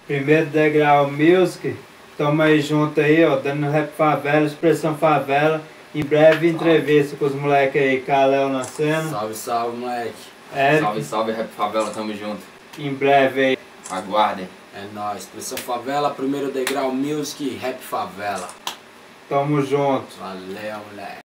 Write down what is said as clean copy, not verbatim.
Primeiro Degrau Music, tamo aí junto aí, ó, dando Rap Favela, Expressão Favela. Em breve entrevista com os moleques aí, Kaléo na cena. Salve, salve, moleque. Eric. Salve, salve, Rap Favela, tamo junto. Em breve aí. Aguardem. É nóis, Expressão Favela, Primeiro Degrau Music, Rap Favela. Tamo junto. Valeu, moleque.